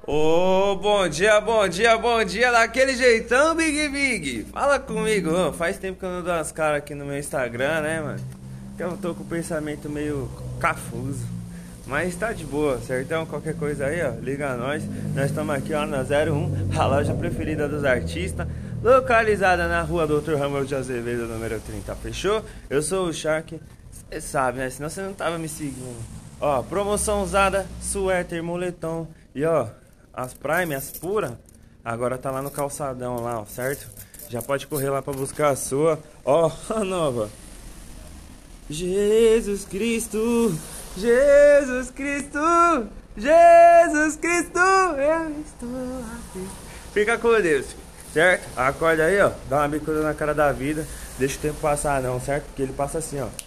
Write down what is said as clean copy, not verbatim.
Ô, bom dia, bom dia, bom dia, daquele jeitão, Big Big. Fala comigo, mano. Faz tempo que eu não dou umas caras aqui no meu Instagram, né, mano? Que eu tô com o pensamento meio cafuso. Mas tá de boa, certão? Qualquer coisa aí, ó, liga a nós. Nós estamos aqui, ó, na 01, a loja preferida dos artistas, localizada na rua Doutor Ramon de Azevedo, número 30, fechou? Eu sou o Shark, você sabe, né? Senão você não tava me seguindo. Ó, promoção usada, suéter, moletom e ó, as Prime, as puras, agora tá lá no calçadão lá, ó, certo? Já pode correr lá pra buscar a sua. Ó, a nova. Jesus Cristo, Jesus Cristo, Jesus Cristo, eu estou aqui. Fica com Deus, certo? Acorda aí, ó, dá uma bicuda na cara da vida, deixa o tempo passar não, certo? Porque ele passa assim, ó.